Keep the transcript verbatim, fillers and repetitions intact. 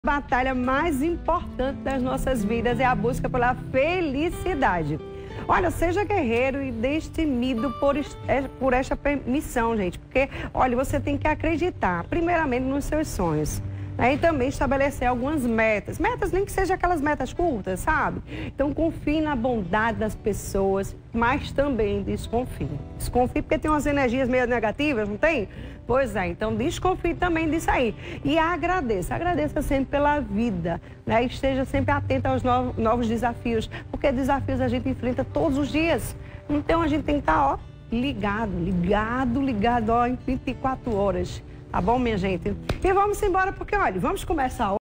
batalha mais importante das nossas vidas é a busca pela felicidade. Olha, seja guerreiro e destemido por, por esta missão, gente. Porque, olha, você tem que acreditar, primeiramente, nos seus sonhos. Né? E também estabelecer algumas metas. Metas nem que sejam aquelas metas curtas, sabe? Então, confie na bondade das pessoas, mas também desconfie. Desconfie porque tem umas energias meio negativas, não tem? Pois é, então desconfie também disso aí. E agradeça, agradeça sempre pela vida, né? Esteja sempre atento aos novos, novos desafios, porque desafios a gente enfrenta todos os dias. Então a gente tem que estar, ó, ligado, ligado, ligado, ó, em vinte e quatro horas. Tá bom, minha gente? E vamos embora, porque, olha, vamos começar